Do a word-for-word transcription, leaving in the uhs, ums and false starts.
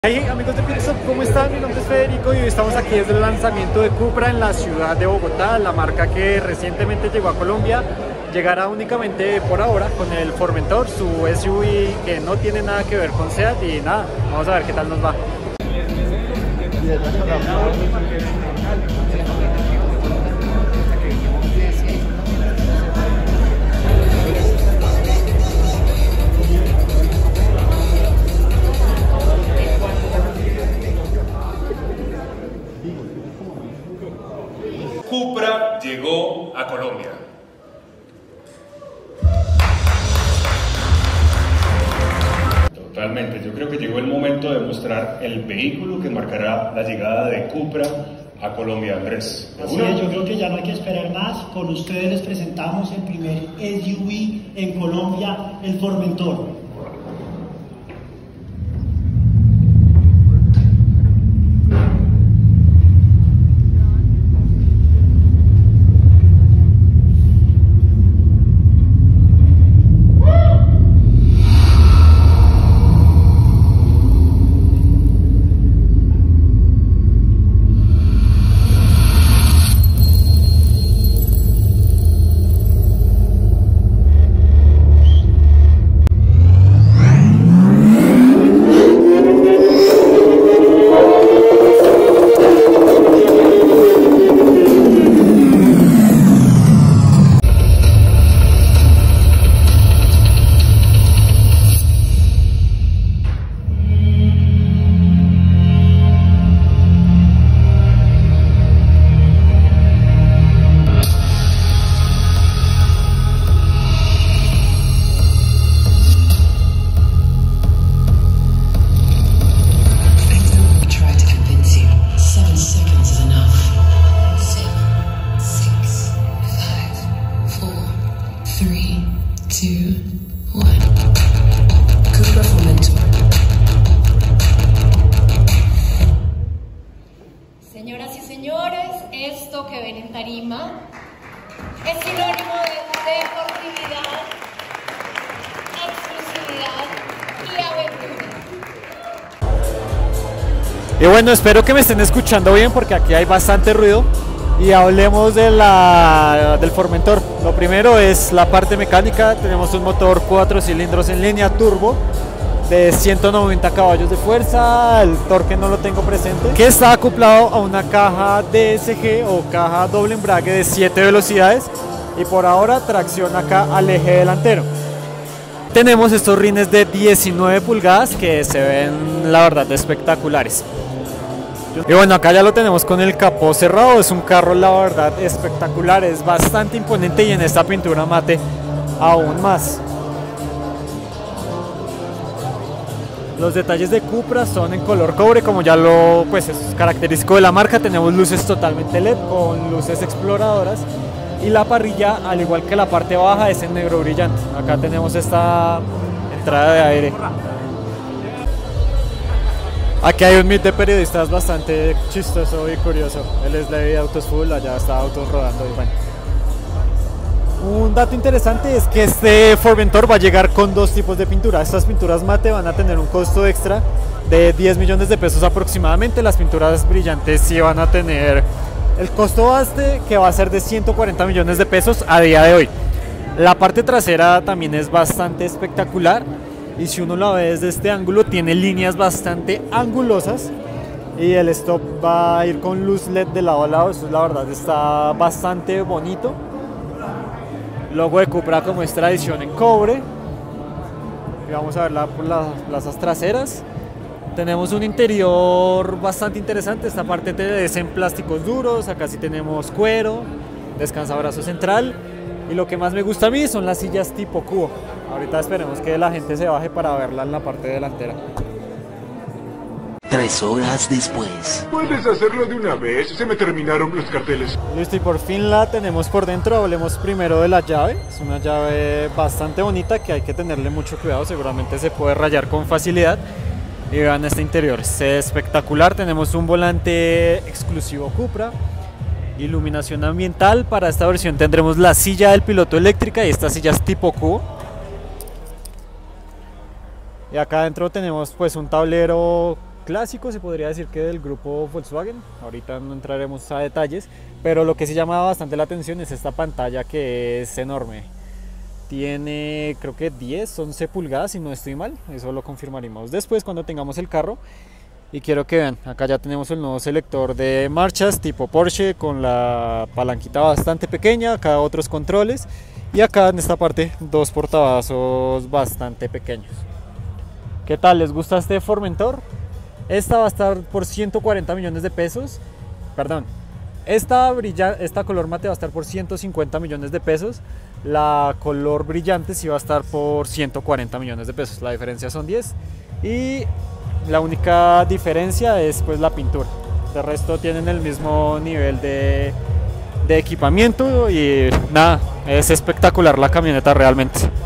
Hey amigos de Pitstop, ¿cómo están? Mi nombre es Federico y hoy estamos aquí desde el lanzamiento de Cupra en la ciudad de Bogotá, la marca que recientemente llegó a Colombia. Llegará únicamente por ahora con el Formentor, su S U V que no tiene nada que ver con SEAT y nada, vamos a ver qué tal nos va. Cupra llegó a Colombia. Totalmente, yo creo que llegó el momento de mostrar el vehículo que marcará la llegada de Cupra a Colombia, Andrés. Así es, yo creo que ya no hay que esperar más. Con ustedes les presentamos el primer S U V en Colombia, el Formentor. Señoras y señores, esto que ven en tarima es sinónimo de deportividad, exclusividad y aventura. Y bueno, espero que me estén escuchando bien porque aquí hay bastante ruido. Y hablemos de la, del Formentor. Lo primero es la parte mecánica. Tenemos un motor cuatro cilindros en línea turbo de ciento noventa caballos de fuerza, el torque no lo tengo presente, que está acoplado a una caja D S G o caja doble embrague de siete velocidades y por ahora tracción acá al eje delantero. Tenemos estos rines de diecinueve pulgadas que se ven la verdad espectaculares. Y bueno, acá ya lo tenemos con el capó cerrado, es un carro la verdad espectacular, es bastante imponente y en esta pintura mate aún más. Los detalles de Cupra son en color cobre, como ya lo pues es característico de la marca. Tenemos luces totalmente L E D con luces exploradoras y la parrilla, al igual que la parte baja, es en negro brillante. Acá tenemos esta entrada de aire. Aquí hay un meet de periodistas bastante chistoso y curioso. Él es de Autos Full, allá está Autos Rodando y bueno. Un dato interesante es que este Formentor va a llegar con dos tipos de pintura. Estas pinturas mate van a tener un costo extra de diez millones de pesos aproximadamente. Las pinturas brillantes sí van a tener el costo base, que va a ser de ciento cuarenta millones de pesos a día de hoy. La parte trasera también es bastante espectacular y si uno la ve desde este ángulo tiene líneas bastante angulosas y el stop va a ir con luz L E D de lado a lado. Eso la verdad está bastante bonito. Logo de Cupra como es tradición en cobre. Y vamos a ver la, las plazas traseras. Tenemos un interior bastante interesante. Esta parte es en plásticos duros. Acá sí tenemos cuero, descansabrazo central. Y lo que más me gusta a mí son las sillas tipo cubo. Ahorita esperemos que la gente se baje para verla en la parte delantera. Tres horas después. ¿Puedes hacerlo de una vez? Se me terminaron los carteles. Listo, y por fin la tenemos por dentro. Hablemos primero de la llave. Es una llave bastante bonita que hay que tenerle mucho cuidado. Seguramente se puede rayar con facilidad. Y vean este interior, es espectacular. Tenemos un volante exclusivo Cupra. Iluminación ambiental. Para esta versión tendremos la silla del piloto eléctrica y estas sillas tipo cubo. Y acá adentro tenemos pues un tablero clásico, se podría decir que del grupo Volkswagen. Ahorita no entraremos a detalles, pero lo que sí llama bastante la atención es esta pantalla, que es enorme. Tiene creo que diez, once pulgadas si no estoy mal, eso lo confirmaremos después cuando tengamos el carro. Y quiero que vean, acá ya tenemos el nuevo selector de marchas tipo Porsche, con la palanquita bastante pequeña, acá otros controles, y acá en esta parte dos portavasos bastante pequeños. ¿Qué tal? ¿Les gusta este Formentor? Esta va a estar por ciento cuarenta millones de pesos, perdón, esta, brilla, esta color mate va a estar por ciento cincuenta millones de pesos, la color brillante sí va a estar por ciento cuarenta millones de pesos, la diferencia son diez, y la única diferencia es pues la pintura. De resto tienen el mismo nivel de, de equipamiento y nada, es espectacular la camioneta realmente.